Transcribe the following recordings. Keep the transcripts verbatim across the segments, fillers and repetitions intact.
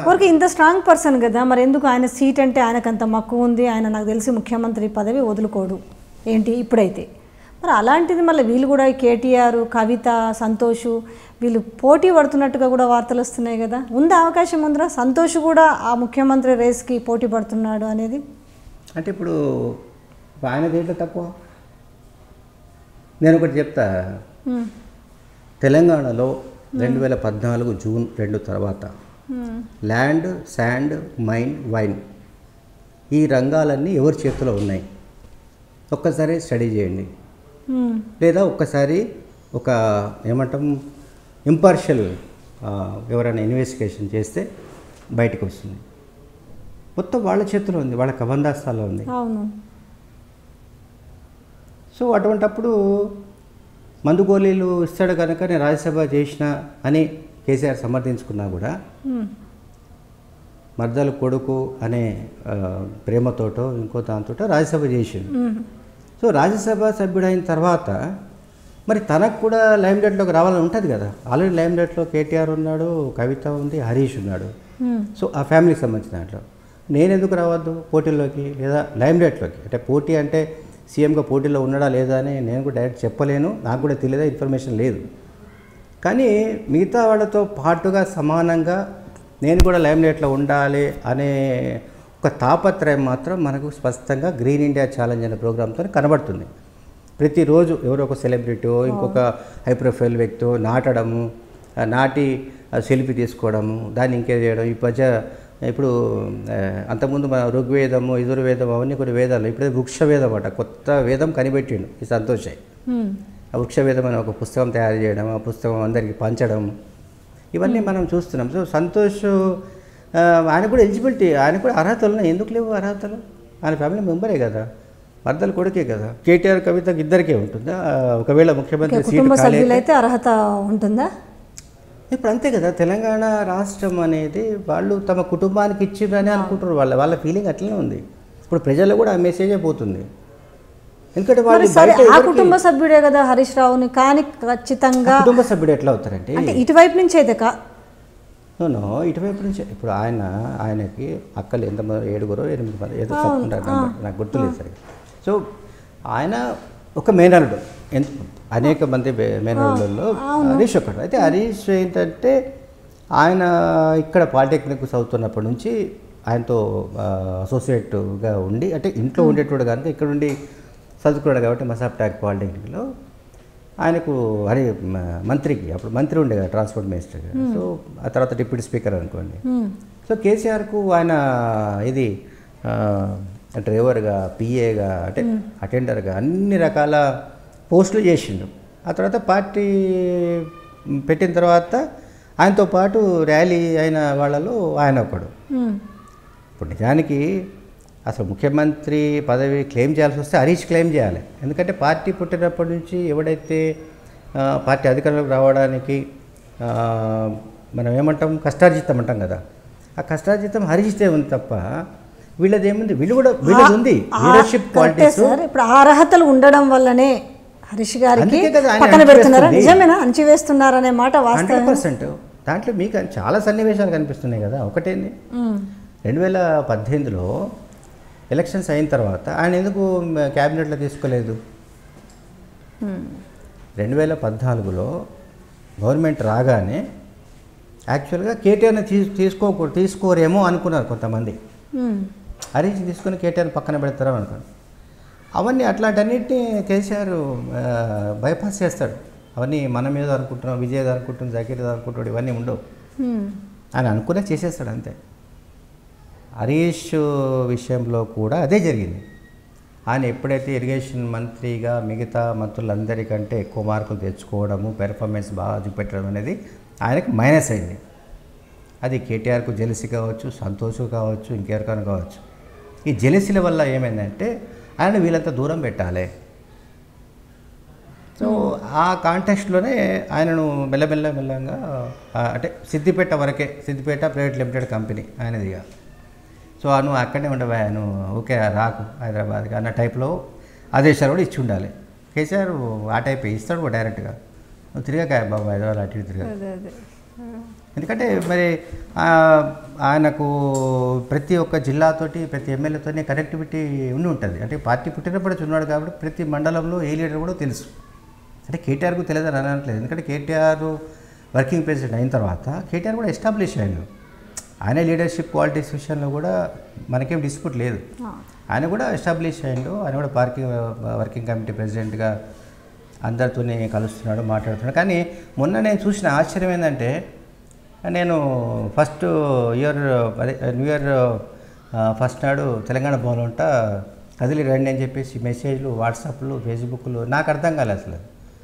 ఊరికి ఇంత strong person కదా, మరి ఎందుకు ఆయన సీట్ అంటే ఆయనకు అంత మక్కువ ఉంది, ఆయన నాకు తెలిసి ముఖ్యమంత్రి పదవి వదులుకోడు ఏంటి ఇప్పుడైతే. మరి అలాంటిది మళ్ళీ వీళ్ళు కూడా కేటీఆర్, కవిత, సంతోష్ వీళ్ళు పోటీ పడుతున్నట్టుగా కూడా వార్తలు వస్తున్నాయి కదా. ఉందా అవకాశం ఉందిరా సంతోష్ కూడా ఆ ముఖ్యమంత్రి రేస్కి పోటీ పడుతున్నాడు అనేది? అంటే ఇప్పుడు ఆయన దేంట్లో తక్కువ? నేను ఒకటి చెప్తా. తెలంగాణలో రెండు వేల పద్నాలుగు జూన్ రెండు తర్వాత ల్యాండ్, శాండ్, మైన్, వైన్ ఈ రంగాలన్నీ ఎవరి చేతిలో ఉన్నాయి ఒక్కసారి స్టడీ చేయండి. లేదా ఒక్కసారి ఒక ఏమంటాం ఇంపార్షియల్ ఎవరైనా ఇన్వెస్టిగేషన్ చేస్తే బయటకు వస్తుంది. మొత్తం వాళ్ళ చేతిలో ఉంది, వాళ్ళ కబందాస్తాలో ఉంది. అవును. సో అటువంటప్పుడు మందు గోళీలు ఇస్తాడు కనుక నేను రాజ్యసభ చేసిన అని కేసీఆర్ సమర్థించుకున్నా కూడా మర్దల కొడుకు అనే ప్రేమతోటో ఇంకో దాంతో రాజ్యసభ చేసిండు. సో రాజ్యసభ సభ్యుడైన తర్వాత మరి తనకు కూడా లైమ్ లైట్లోకి రావాలని ఉంటుంది కదా. ఆల్రెడీ లైమ్ లైట్లో కేటీఆర్ ఉన్నాడు, కవిత ఉంది, హరీష్ ఉన్నాడు. సో ఆ ఫ్యామిలీకి సంబంధించిన దాంట్లో నేను ఎందుకు రావద్దు పోటీల్లోకి లేదా లైమ్ లైట్లోకి? అంటే పోటీ అంటే సీఎంగా పోటీలో ఉన్నాడా లేదా అని నేను కూడా డైరెక్ట్ చెప్పలేను, నాకు కూడా తెలియదా, ఇన్ఫర్మేషన్ లేదు. కానీ మిగతా వాళ్ళతో పాటుగా సమానంగా నేను కూడా లైమ్ లైట్లో ఉండాలి అనే ఒక తాపత్రయం మాత్రం మనకు స్పష్టంగా గ్రీన్ ఇండియా ఛాలెంజ్ అనే ప్రోగ్రామ్తో కనబడుతుంది. ప్రతిరోజు ఎవరో ఒక సెలబ్రిటీో ఇంకొక హై ప్రొఫైల్ వ్యక్తితో నాటడము, నాటి సెల్ఫీ తీసుకోవడము, దాన్ని ఇంకేం చేయడం. ఈ మధ్య ఇప్పుడు అంతకుముందు మన ఋగ్వేదము, యజుర్వేదం అవన్నీ కొన్ని వేదాలు, ఇప్పుడే వృక్షవేదం అట కొత్త వేదం కనిపెట్టిండు ఈ సంతోష్. ఆ వృక్షవేదం అనే ఒక పుస్తకం తయారు చేయడం, ఆ పుస్తకం అందరికీ పంచడం, ఇవన్నీ మనం చూస్తున్నాం. సో సంతోష్ ఆయన కూడా ఎలిజిబిలిటీ, ఆయన కూడా అర్హతలు ఉన్నాయి. ఎందుకు లేవు అర్హతలు? ఆయన ఫ్యామిలీ మెంబరే కదా, మర్దల కొడుకే కదా. కేటీఆర్, కవితకి ఇద్దరికే ఉంటుందా? ఒకవేళ ముఖ్యమంత్రి కుటుంబ సభ్యులైతే అర్హత ఉంటుందా? ఇప్పుడు అంతే కదా. తెలంగాణ రాష్ట్రం అనేది వాళ్ళు తమ కుటుంబానికి ఇచ్చిరని అనుకుంటారు. వాళ్ళ వాళ్ళ ఫీలింగ్ అట్లనే ఉంది. ఇప్పుడు ప్రజల్లో కూడా ఆ మెసేజే పోతుంది. ఎందుకంటే వాళ్ళు ఆ కుటుంబ సభ్యుడే కదా హరీష్ రావుని, కానీ ఖచ్చితంగా కుటుంబ సభ్యుడు ఎట్లా అవుతారంటే ఇటువైపు నుంచి అయితే కా నో ఇటువైపు నుంచి. ఇప్పుడు ఆయన ఆయనకి అక్కలు ఎంతమంది, ఏడుగురో ఎనిమిది మంది ఏదో చెప్పుకుంటారు, నాకు గుర్తులేదు సరే. సో ఆయన ఒక మేనల్లుడు, ఎంత అనేక మంది మేనల్లుల్లో హరీష్ ఒకడు. అయితే హరీష్ ఏంటంటే ఆయన ఇక్కడ పాలిటెక్నిక్ చదువుతున్నప్పటి నుంచి ఆయనతో అసోసియేట్గా ఉండి, అంటే ఇంట్లో ఉండేటోడు కనుక ఇక్కడ ఉండి చదువుకున్నాడు కాబట్టి మసాబ్ ట్యాక్ పాలిటెక్నిక్లో ఆయనకు హరి మంత్రికి, అప్పుడు మంత్రి ఉండే కదా ట్రాన్స్పోర్ట్ మినిస్టర్గా. సో ఆ తర్వాత డిప్యూటీ స్పీకర్ అనుకోండి. సో కేసీఆర్కు ఆయన ఇది డ్రైవర్గా, పిఏగా, అంటే అటెండర్గా అన్ని రకాల పోస్టులు చేసిండు. ఆ తర్వాత పార్టీ పెట్టిన తర్వాత ఆయనతో పాటు ర్యాలీ అయిన వాళ్ళలో ఆయన ఒకడు. ఇప్పుడు నిజానికి అసలు ముఖ్యమంత్రి పదవి క్లెయిమ్ చేయాల్సి వస్తే హరీష్ క్లెయిమ్ చేయాలి. ఎందుకంటే పార్టీ పుట్టినప్పటి నుంచి ఎవడైతే పార్టీ అధికారంలోకి రావడానికి మనం ఏమంటాం కష్టార్జితం అంటాం కదా, ఆ కష్టార్జితం హరీష్దే ఉంది తప్ప వీళ్ళది ఏముంది? వీళ్ళు కూడా వీళ్ళది ఉంది లీడర్షిప్ క్వాలిటీస్. ఇప్పుడు ఆ అర్హతలు ఉండడం వల్లనే హరీష్ గారికి పక్కన పెడుతున్నారా? నిజమేనా అణచివేస్తున్నారనే మాట వాస్తవం. Hundred percent. దాంట్లో మీకు చాలా సన్నివేశాలు కనిపిస్తున్నాయి కదా. ఒకటేంది, రెండు వేల పద్దెనిమిదిలో ఎలక్షన్స్ అయిన తర్వాత ఆయన ఎందుకు క్యాబినెట్లో తీసుకోలేదు? రెండు వేల పద్నాలుగులో గవర్నమెంట్ రాగానే యాక్చువల్గా కేటీఆర్ని తీ తీసుకో తీసుకోరేమో అనుకున్నారు కొంతమంది. హరీష్ తీసుకుని కేటీఆర్ పక్కన పెడతారో అనుకున్నారు. అవన్నీ అట్లాంటన్నిటిని కేసీఆర్ బైపాస్ చేస్తాడు. అవన్నీ మన మీద అనుకుంటున్నాం, విజయ్ అనుకుంటున్నాం, జాకీర్ అనుకుంటున్నాడు, ఇవన్నీ ఉండవు. ఆయన అనుకునే చేసేస్తాడు అంతే. హరీష్ విషయంలో కూడా అదే జరిగింది. ఆయన ఎప్పుడైతే ఇరిగేషన్ మంత్రిగా మిగతా మంత్రులందరికంటే ఎక్కువ మార్కులు తెచ్చుకోవడము, పెర్ఫార్మెన్స్ బాగా చూపెట్టడం అనేది ఆయనకు మైనస్ అయింది. అది కేటీఆర్కు జెలసీ కావచ్చు, సంతోష్ కావచ్చు, ఇంకెవరికైనా కావచ్చు. ఈ జెలసీల వల్ల ఏమైందంటే ఆయన వీళ్ళంతా దూరం పెట్టాలి. సో ఆ కాంటెక్స్ట్లోనే ఆయనను మెల్లమెల్ల మెల్లంగా అంటే సిద్దిపేట వరకే, సిద్దిపేట ప్రైవేట్ లిమిటెడ్ కంపెనీ ఆయనదిగా. సో నువ్వు అక్కడే ఉండవా, నువ్వు ఓకే రాకు హైదరాబాద్కి అన్న టైప్లో ఆదేశాలు కూడా ఇచ్చి ఉండాలి. కేసీఆర్ ఆ టైప్ ఇస్తాడు కూడా డైరెక్ట్గా, నువ్వు తిరగక బాబు హైదరాబాద్ అటు ఇటు తిరగ. ఎందుకంటే మరి ఆ, ఆయనకు ప్రతి ఒక్క జిల్లాతోటి ప్రతి ఎమ్మెల్యేతోనే కనెక్టివిటీ ఉండి ఉంటుంది. అంటే పార్టీ పుట్టినప్పుడు ఉన్నాడు కాబట్టి ప్రతి మండలంలో ఏ లీడర్ కూడా తెలుసు. అంటే కేటీఆర్కు తెలియదని అనట్లేదు, ఎందుకంటే కేటీఆర్ వర్కింగ్ ప్రెసిడెంట్ అయిన తర్వాత కేటీఆర్ కూడా ఎస్టాబ్లిష్ అయ్యాడు. ఆయన లీడర్షిప్ క్వాలిటీస్ విషయంలో కూడా మనకేం డిస్ప్యూట్ లేదు. ఆయన కూడా ఎస్టాబ్లిష్ అయ్యాడు. ఆయన కూడా పార్కింగ్ వర్కింగ్ కమిటీ ప్రెసిడెంట్గా అందరితోనే కలుస్తున్నాడు, మాట్లాడుతున్నాడు. కానీ మొన్న నేను చూసిన ఆశ్చర్యం ఏంటంటే, నేను ఫస్ట్ ఇయర్ అదే న్యూ ఇయర్ ఫస్ట్ నాడు తెలంగాణ భవన్ ఉంటా కదిలి రండి అని చెప్పేసి మెసేజ్లు, వాట్సాప్లు, ఫేస్బుక్లు నాకు అర్థం కాలేదు అసలు.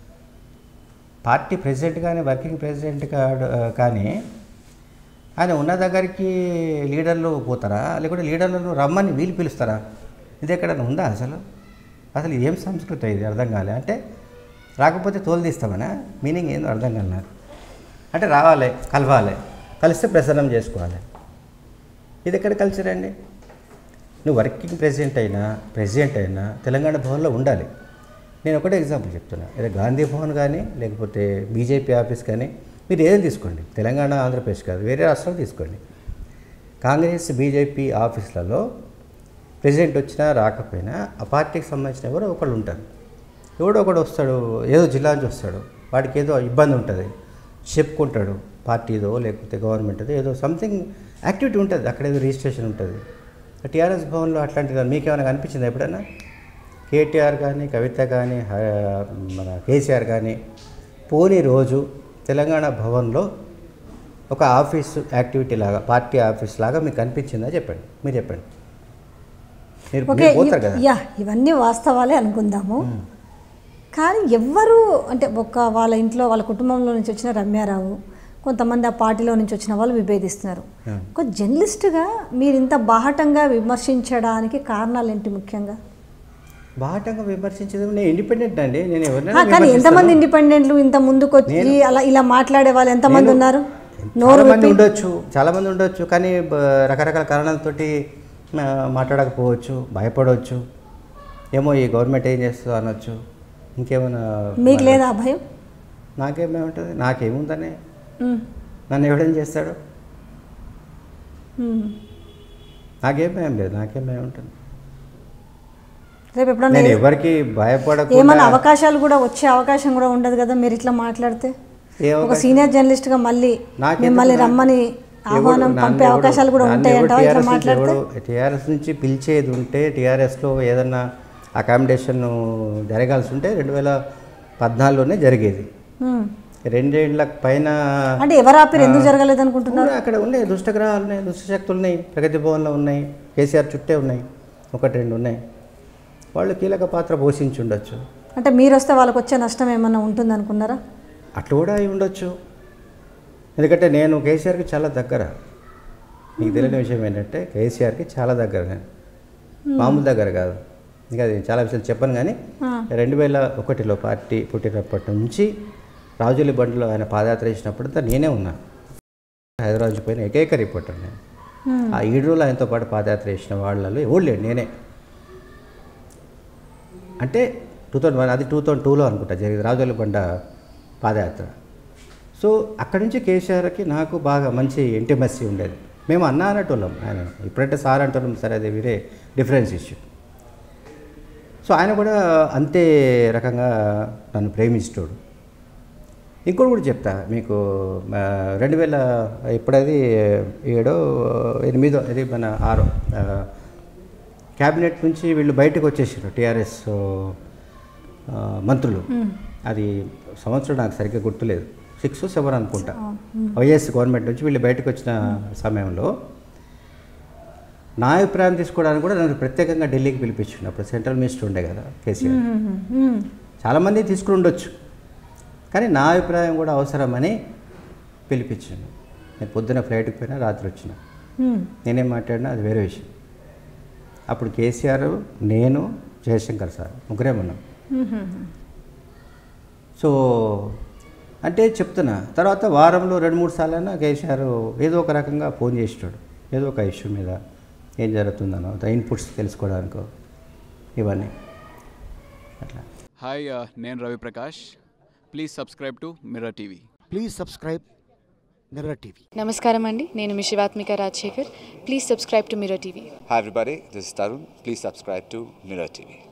పార్టీ ప్రెసిడెంట్ కానీ వర్కింగ్ ప్రెసిడెంట్ కానీ ఆయన ఉన్న దగ్గరికి లీడర్లు పోతారా, లేకుంటే లీడర్లను రమ్మని వీళ్ళు పిలుస్తారా? ఇది ఎక్కడైనా ఉందా అసలు? అసలు ఏం సంస్కృతి ఇది అర్థం కాలే. అంటే రాకపోతే తోలు తీస్తామనా? మీనింగ్ ఏందో అర్థం కాలే నాకు. అంటే రావాలి, కలవాలి, కలిస్తే ప్రసన్నం చేసుకోవాలి. ఇది ఎక్కడ కల్చర్ అండి? నువ్వు వర్కింగ్ ప్రెసిడెంట్ అయినా ప్రెసిడెంట్ అయినా తెలంగాణ భవన్లో ఉండాలి. నేను ఒకటే ఎగ్జాంపుల్ చెప్తున్నా. ఏదో గాంధీ భవన్ కానీ లేకపోతే బీజేపీ ఆఫీస్ కానీ మీరు ఏదైనా తీసుకోండి, తెలంగాణ ఆంధ్రప్రదేశ్ కాదు, వేరే రాష్ట్రాలు తీసుకోండి. కాంగ్రెస్ బీజేపీ ఆఫీసులలో ప్రెసిడెంట్ వచ్చినా రాకపోయినా ఆ పార్టీకి సంబంధించిన ఎవరో ఒకళ్ళు ఉంటారు. ఎవడో ఒకడు వస్తాడు, ఏదో జిల్లా నుంచి వస్తాడు, వాడికి ఏదో ఇబ్బంది ఉంటుంది, చెప్పుకుంటాడు. పార్టీదో లేకపోతే గవర్నమెంట్దో ఏదో సంథింగ్ యాక్టివిటీ ఉంటుంది, అక్కడ ఏదో రిజిస్ట్రేషన్ ఉంటుంది. టీఆర్ఎస్ భవన్లో అట్లాంటిది మీకేమైనా కనిపించింది ఎప్పుడైనా? కేటీఆర్ కానీ కవిత కానీ మన కేసీఆర్ కానీ పోనీ రోజు తెలంగాణ భవన్లో ఒక ఆఫీసు యాక్టివిటీ లాగా, పార్టీ ఆఫీస్ లాగా మీకు కనిపించిందా? చెప్పండి, మీరు చెప్పండి. మీరు పోతారు కదా. యా, ఇవన్నీ వాస్తవాలే అనుకుందాము. కానీ ఎవ్వరు అంటే ఒక వాళ్ళ ఇంట్లో వాళ్ళ కుటుంబంలో నుంచి వచ్చిన రమ్యారావు, కొంతమంది ఆ పార్టీలో నుంచి వచ్చిన వాళ్ళు విభేదిస్తున్నారు. ఒక జర్నలిస్ట్గా మీరు ఇంత బాహటంగా విమర్శించడానికి కారణాలు ఏంటి? ముఖ్యంగా బాహటంగా విమర్శించడం, నేను ఇండిపెండెంట్ అండి. నేను ఎవరైనా కానీ ఎంతమంది ఇండిపెండెంట్లు ఇంత ముందుకు వచ్చి అలా ఇలా మాట్లాడే వాళ్ళు ఎంతమంది ఉన్నారు? చాలా మంది ఉండొచ్చు, చాలా మంది ఉండొచ్చు. కానీ రకరకాల కారణాలతోటి మాట్లాడకపోవచ్చు, భయపడవచ్చు. ఏమో ఈ గవర్నమెంట్ ఏం చేస్తుందో అనొచ్చు. ఇంకేమైనా మీకు లేదా భయం? నాకేమేముంటుంది? నాకేముందనే, నన్ను ఎవడేం చేస్తాడు? నాకేం భయం లేదు, నాకేం భయం ఉంటుంది. రేపు ఎప్పుడన్నా నేను ఎవరికి భయపడకుండా ఏమైనా అవకాశాలు కూడా వచ్చే అవకాశం కూడా ఉండదు కదా మీరు ఇట్లా మాట్లాడితే? ఒక సీనియర్ జర్నలిస్ట్గా మళ్ళీ మిమ్మల్ని రమ్మని ఆహ్వానం పంపే అవకాశాలు కూడా ఉంటాయంట ఇట్లా మాట్లాడితే? టీఆర్ఎస్ నుంచి పిలిచేది ఉంటే, టీఆర్ఎస్లో ఏదన్నా అకామిడేషన్ జరగాల్సి ఉంటే రెండు వేల పద్నాలుగులోనే జరిగేది. రెండేళ్ల పైన అంటే ఎవరు ఆపిరు? ఎందుకు జరగలేదు అనుకుంటున్నారు? అక్కడ ఉన్నాయి దుష్టగ్రహాలు ఉన్నాయి, దుష్టశక్తులు ఉన్నాయి, ప్రగతి భవన్లో ఉన్నాయి, కేసీఆర్ చుట్టే ఉన్నాయి, ఒకటి రెండు ఉన్నాయి. వాళ్ళు కీలక పాత్ర పోషించి ఉండొచ్చు. అంటే మీరు వస్తే వాళ్ళకి వచ్చే నష్టం ఏమన్నా ఉంటుంది అనుకున్నారా? అట్లా కూడా అయి ఉండొచ్చు. ఎందుకంటే నేను కేసీఆర్కి చాలా దగ్గర. మీకు తెలియని విషయం ఏంటంటే కేసీఆర్కి చాలా దగ్గర, నేను మామూలు దగ్గర కాదు. ఇంకా చాలా విషయాలు చెప్పను. కానీ రెండు వేల ఒకటిలో పార్టీ పుట్టినప్పటి నుంచి రాజుల బండిలో ఆయన పాదయాత్ర చేసినప్పుడు నేనే ఉన్నా. హైదరాబాద్ పోయిన ఏకైక రిపోర్టర్ నేను. ఆ ఏడు రోజులు ఆయనతో పాటు పాదయాత్ర చేసిన వాళ్ళలో ఎవరు లేడు, నేనే. అంటే టూ థౌజండ్ వన్ అది టూ థౌజండ్ టూలో అనుకుంటా జరిగింది రాజుల బండ పాదయాత్ర. సో అక్కడి నుంచి కేసీఆర్కి నాకు బాగా మంచి ఇంటిమసీ ఉండేది. మేము అన్నా అనేటోళ్ళం, ఆయన ఇప్పుడంటే సార్ అంటున్నాం, సరే అది వేరే డిఫరెన్స్ ఇష్యూ. సో ఆయన కూడా అంతే రకంగా నన్ను ప్రేమించేటోడు. ఇంకోటి కూడా చెప్తా మీకు, రెండు వేల ఇప్పుడది ఏడో ఎనిమిదో అది మన ఆరో క్యాబినెట్ నుంచి వీళ్ళు బయటకు వచ్చేసారు టీఆర్ఎస్ మంత్రులు. అది సంవత్సరం నాకు సరిగ్గా గుర్తులేదు, సిక్స్ సెవెన్ అనుకుంటా. వైఎస్ గవర్నమెంట్ నుంచి వీళ్ళు బయటకు వచ్చిన సమయంలో నా అభిప్రాయం తీసుకోవడానికి కూడా నన్ను ప్రత్యేకంగా ఢిల్లీకి పిలిపించిండు. అప్పుడు సెంట్రల్ మినిస్టర్ ఉండే కదా కేసీఆర్. చాలామంది తీసుకుని ఉండొచ్చు, కానీ నా అభిప్రాయం కూడా అవసరమని పిలిపించాను. నేను పొద్దున ఫ్లైట్కి పోయినా రాత్రి వచ్చిన, నేనేం మాట్లాడినా అది వేరే విషయం. అప్పుడు కేసీఆర్, నేను, జయశంకర్ సార్ ముగ్గురే ఉన్నాం. సో అంటే చెప్తున్నా. తర్వాత వారంలో రెండు మూడు సార్లైనా కేసీఆర్ ఏదో ఒక రకంగా ఫోన్ చేసాడు, ఏదో ఒక ఇష్యూ మీద ఏం జరుగుతుందనో ఇన్పుట్స్ తెలుసుకోవడానికో ఇవన్నీ అట్లా. హాయ్, నేను Ravi Prakash. Please subscribe to Mirror TV. Please subscribe Mirror T V. నమస్కారం అండి, నేను మీ Shivathmika Rajasekhar. Please subscribe to Mirror TV. Hi everybody, this is Tarun. Please subscribe to Mirror T V.